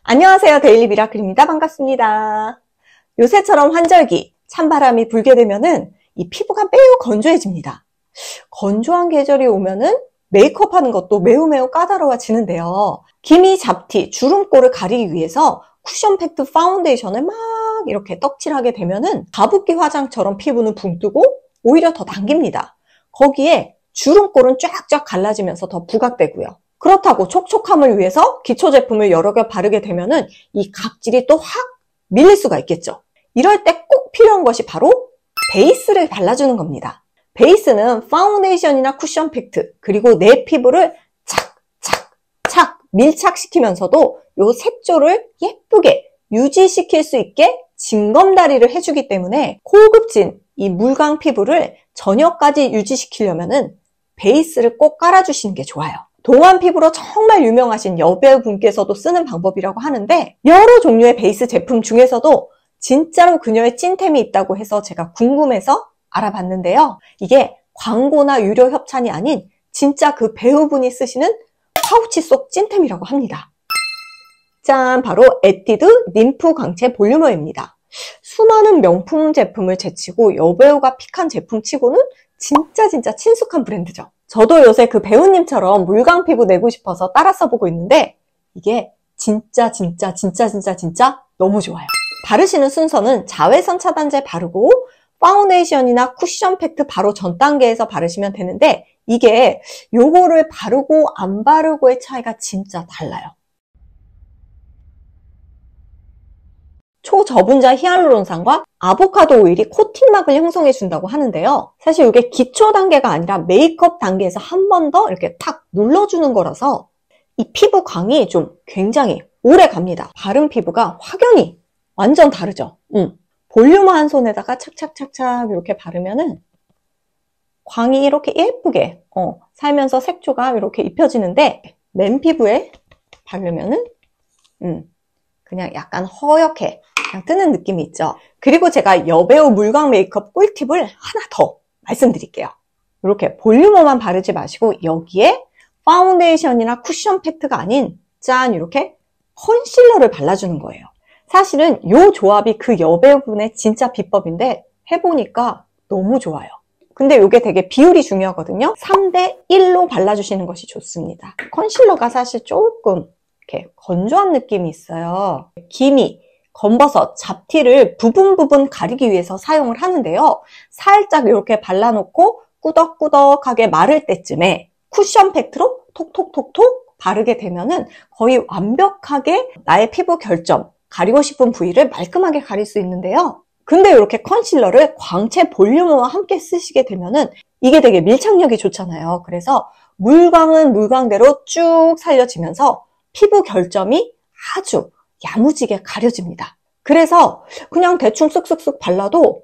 안녕하세요. 데일리 미라클입니다. 반갑습니다. 요새처럼 환절기, 찬바람이 불게 되면은 이 피부가 매우 건조해집니다. 건조한 계절이 오면은 메이크업 하는 것도 매우 까다로워지는데요. 기미, 잡티, 주름꼴을 가리기 위해서 쿠션 팩트 파운데이션을 막 이렇게 떡칠하게 되면은 가습기 화장처럼 피부는 붕 뜨고 오히려 더 당깁니다. 거기에 주름꼴은 쫙쫙 갈라지면서 더 부각되고요. 그렇다고 촉촉함을 위해서 기초 제품을 여러 개 바르게 되면은 이 각질이 또 확 밀릴 수가 있겠죠. 이럴 때 꼭 필요한 것이 바로 베이스를 발라주는 겁니다. 베이스는 파운데이션이나 쿠션 팩트, 그리고 내 피부를 착 밀착시키면서도 이 색조를 예쁘게 유지시킬 수 있게 징검다리를 해주기 때문에 고급진 이 물광 피부를 저녁까지 유지시키려면은 베이스를 꼭 깔아주시는 게 좋아요. 동안 피부로 정말 유명하신 여배우분께서도 쓰는 방법이라고 하는데, 여러 종류의 베이스 제품 중에서도 진짜로 그녀의 찐템이 있다고 해서 제가 궁금해서 알아봤는데요. 이게 광고나 유료 협찬이 아닌 진짜 그 배우분이 쓰시는 파우치 속 찐템이라고 합니다. 짠! 바로 에뛰드 ним프 광채 볼륨어입니다. 수많은 명품 제품을 제치고 여배우가 픽한 제품 치고는 진짜 친숙한 브랜드죠. 저도 요새 그 배우님처럼 물광 피부 내고 싶어서 따라 써보고 있는데 이게 진짜 너무 좋아요. 바르시는 순서는 자외선 차단제 바르고 파운데이션이나 쿠션 팩트 바로 전 단계에서 바르시면 되는데, 이게 요거를 바르고 안 바르고의 차이가 진짜 달라요. 초저분자 히알루론산과 아보카도 오일이 코팅막을 형성해 준다고 하는데요. 사실 이게 기초 단계가 아니라 메이크업 단계에서 한 번 더 이렇게 탁 눌러주는 거라서 이 피부광이 좀 굉장히 오래 갑니다. 바른 피부가 확연히 완전 다르죠. 볼륨한 손에다가 착착 이렇게 바르면은 광이 이렇게 예쁘게 살면서 색조가 이렇게 입혀지는데, 맨 피부에 바르면은 그냥 약간 허옇게 그냥 뜨는 느낌이 있죠. 그리고 제가 여배우 물광 메이크업 꿀팁을 하나 더 말씀드릴게요. 이렇게 볼륨어만 바르지 마시고 여기에 파운데이션이나 쿠션 팩트가 아닌 짠 이렇게 컨실러를 발라주는 거예요. 사실은 이 조합이 그 여배우분의 진짜 비법인데 해보니까 너무 좋아요. 근데 이게 되게 비율이 중요하거든요. 3대1로 발라주시는 것이 좋습니다. 컨실러가 사실 조금 이렇게 건조한 느낌이 있어요. 기미, 검버섯, 잡티를 부분 가리기 위해서 사용을 하는데요. 살짝 이렇게 발라놓고 꾸덕꾸덕하게 마를 때쯤에 쿠션 팩트로 톡톡톡톡 바르게 되면은 거의 완벽하게 나의 피부 결점, 가리고 싶은 부위를 말끔하게 가릴 수 있는데요. 근데 이렇게 컨실러를 광채 볼륨어와 함께 쓰시게 되면은 이게 되게 밀착력이 좋잖아요. 그래서 물광은 물광대로 쭉 살려지면서 피부 결점이 아주 야무지게 가려집니다. 그래서 그냥 대충 쓱쓱쓱 발라도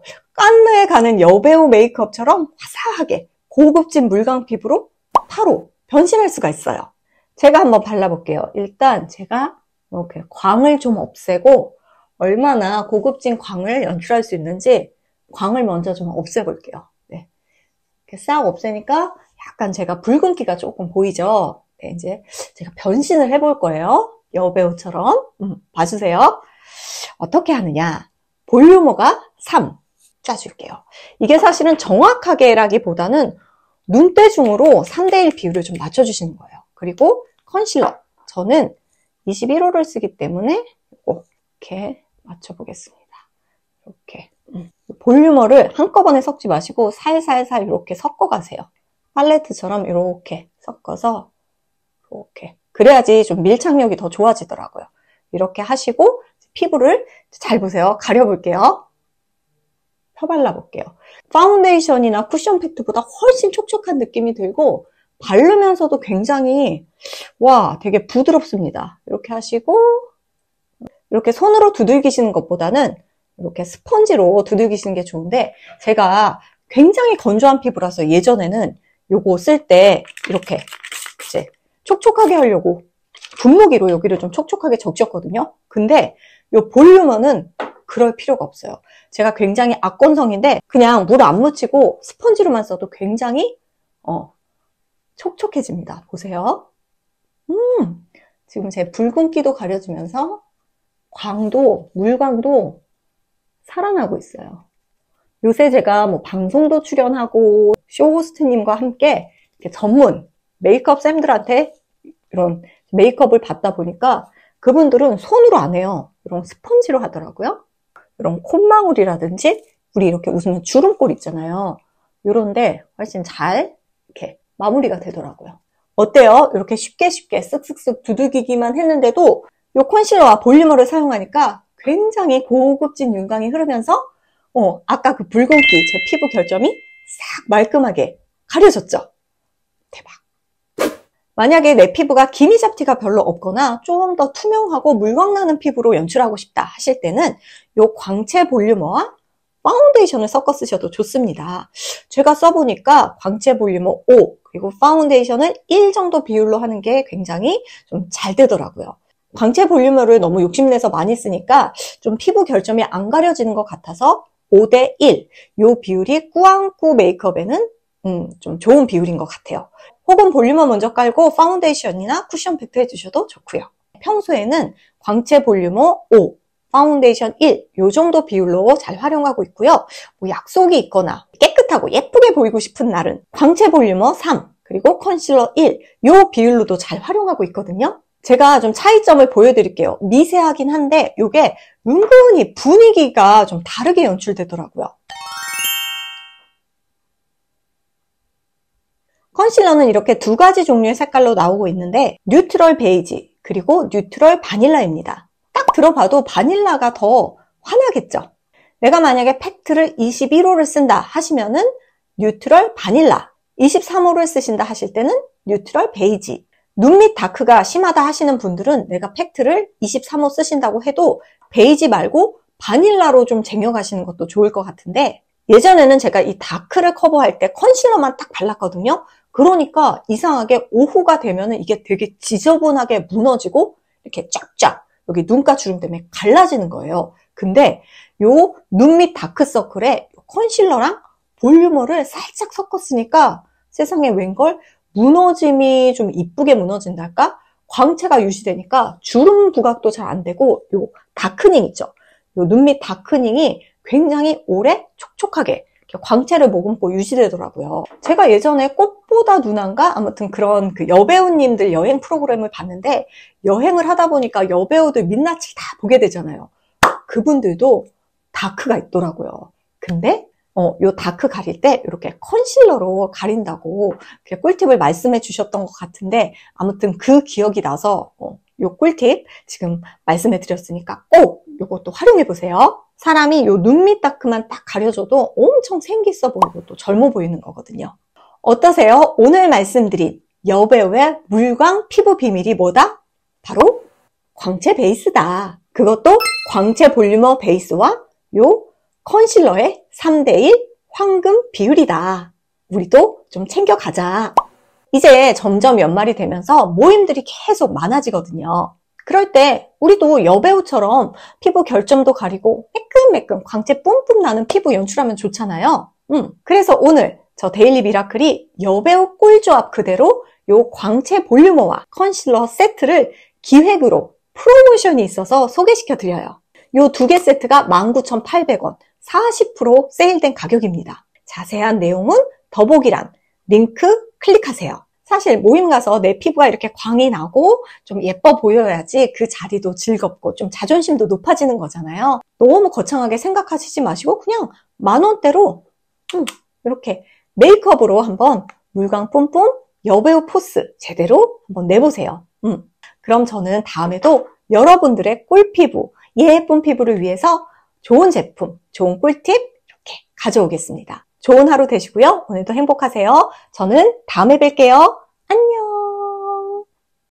깐느에 가는 여배우 메이크업처럼 화사하게 고급진 물광 피부로 바로 변신할 수가 있어요. 제가 한번 발라볼게요. 일단 제가 이렇게 광을 좀 없애고 얼마나 고급진 광을 연출할 수 있는지 광을 먼저 좀 없애볼게요. 네. 이렇게 싹 없애니까 약간 제가 붉은기가 조금 보이죠? 네, 이제 제가 변신을 해볼 거예요. 여배우처럼. 봐주세요. 어떻게 하느냐. 볼륨어가 3 짜줄게요. 이게 사실은 정확하게라기보다는 눈대중으로 3대1 비율을 좀 맞춰주시는 거예요. 그리고 컨실러. 저는 21호를 쓰기 때문에 이렇게 맞춰보겠습니다. 이렇게. 볼륨어를 한꺼번에 섞지 마시고 살살살 이렇게 섞어가세요. 팔레트처럼 이렇게 섞어서 이렇게. 그래야지 좀 밀착력이 더 좋아지더라고요. 이렇게 하시고 피부를 잘 보세요. 가려볼게요. 펴발라볼게요. 파운데이션이나 쿠션 팩트보다 훨씬 촉촉한 느낌이 들고 바르면서도 굉장히 되게 부드럽습니다. 이렇게 하시고 이렇게 손으로 두들기시는 것보다는 이렇게 스펀지로 두들기시는 게 좋은데, 제가 굉장히 건조한 피부라서 예전에는 요거 쓸 때 이렇게 이제 촉촉하게 하려고 분무기로 여기를 좀 촉촉하게 적셨거든요. 근데 요 볼륨어는 그럴 필요가 없어요. 제가 굉장히 악건성인데 그냥 물 안 묻히고 스펀지로만 써도 굉장히 촉촉해집니다. 보세요. 지금 제 붉은기도 가려지면서 광도, 물광도 살아나고 있어요. 요새 제가 뭐 방송도 출연하고 쇼호스트님과 함께 이렇게 전문 메이크업 쌤들한테 이런 메이크업을 받다 보니까 그분들은 손으로 안 해요. 이런 스펀지로 하더라고요. 이런 콧망울이라든지 우리 이렇게 웃으면 주름골 있잖아요. 이런데 훨씬 잘 이렇게 마무리가 되더라고요. 어때요? 이렇게 쉽게 쓱쓱쓱 두들기기만 했는데도 이 컨실러와 볼리머를 사용하니까 굉장히 고급진 윤광이 흐르면서 아까 그 붉은기, 제 피부 결점이 싹 말끔하게 가려졌죠? 대박! 만약에 내 피부가 기미 잡티가 별로 없거나 좀 더 투명하고 물광나는 피부로 연출하고 싶다 하실 때는 이 광채 볼륨어와 파운데이션을 섞어 쓰셔도 좋습니다. 제가 써보니까 광채 볼륨어 5 그리고 파운데이션을 1 정도 비율로 하는 게 굉장히 좀 잘 되더라고요. 광채 볼륨어를 너무 욕심내서 많이 쓰니까 좀 피부 결점이 안 가려지는 것 같아서 5대 1 이 비율이 꾸안꾸 메이크업에는 좀 좋은 비율인 것 같아요. 혹은 볼륨어 먼저 깔고 파운데이션이나 쿠션 팩트 해주셔도 좋고요. 평소에는 광채 볼륨어 5 파운데이션 1, 이 정도 비율로 잘 활용하고 있고요. 뭐 약속이 있거나 깨끗하고 예쁘게 보이고 싶은 날은 광채 볼륨어 3, 그리고 컨실러 1, 이 비율로도 잘 활용하고 있거든요. 제가 좀 차이점을 보여드릴게요. 미세하긴 한데 이게 은근히 분위기가 좀 다르게 연출되더라고요. 컨실러는 이렇게 두 가지 종류의 색깔로 나오고 있는데 뉴트럴 베이지, 그리고 뉴트럴 바닐라입니다. 딱 들어봐도 바닐라가 더 환하겠죠? 내가 만약에 팩트를 21호를 쓴다 하시면은 뉴트럴 바닐라, 23호를 쓰신다 하실 때는 뉴트럴 베이지. 눈 밑 다크가 심하다 하시는 분들은 내가 팩트를 23호 쓰신다고 해도 베이지 말고 바닐라로 좀 쟁여가시는 것도 좋을 것 같은데, 예전에는 제가 이 다크를 커버할 때 컨실러만 딱 발랐거든요. 그러니까 이상하게 오후가 되면은 이게 되게 지저분하게 무너지고 이렇게 쫙쫙 여기 눈가 주름 때문에 갈라지는 거예요. 근데 요 눈 밑 다크서클에 컨실러랑 볼륨어를 살짝 섞었으니까 세상에 웬걸 무너짐이 좀 이쁘게 무너진달까? 광채가 유지되니까 주름 부각도 잘 안 되고 요 다크닝 있죠? 요 눈 밑 다크닝이 굉장히 오래 촉촉하게 광채를 머금고 유지되더라고요. 제가 예전에 꽃보다 누난가? 아무튼 그런 그 여배우님들 여행 프로그램을 봤는데 여행을 하다 보니까 여배우들 민낯을 다 보게 되잖아요. 그분들도 다크가 있더라고요. 근데 요 다크 가릴 때 이렇게 컨실러로 가린다고 꿀팁을 말씀해 주셨던 것 같은데 아무튼 그 기억이 나서 요 꿀팁 지금 말씀해 드렸으니까 꼭 요것도 활용해 보세요. 사람이 요 눈 밑 다크만 딱 가려줘도 엄청 생기있어 보이고 또 젊어 보이는 거거든요. 어떠세요? 오늘 말씀드린 여배우의 물광 피부 비밀이 뭐다? 바로 광채 베이스다. 그것도 광채 볼륨어 베이스와 요 컨실러의 3대1 황금 비율이다. 우리도 좀 챙겨가자. 이제 점점 연말이 되면서 모임들이 계속 많아지거든요. 그럴 때 우리도 여배우처럼 피부 결점도 가리고 매끈매끈 광채 뿜뿜 나는 피부 연출하면 좋잖아요. 그래서 오늘 저 데일리 미라클이 여배우 꿀조합 그대로 요 광채 볼륨어와 컨실러 세트를 기획으로 프로모션이 있어서 소개시켜 드려요. 요 두 개 세트가 19,800원, 40% 세일된 가격입니다. 자세한 내용은 더보기란 링크 클릭하세요. 사실 모임 가서 내 피부가 이렇게 광이 나고 좀 예뻐 보여야지 그 자리도 즐겁고 좀 자존심도 높아지는 거잖아요. 너무 거창하게 생각하시지 마시고 그냥 10,000원대로 이렇게 메이크업으로 한번 물광 뿜뿜 여배우 포스 제대로 한번 내보세요. 그럼 저는 다음에도 여러분들의 꿀피부, 예쁜 피부를 위해서 좋은 제품, 좋은 꿀팁 이렇게 가져오겠습니다. 좋은 하루 되시고요. 오늘도 행복하세요. 저는 다음에 뵐게요.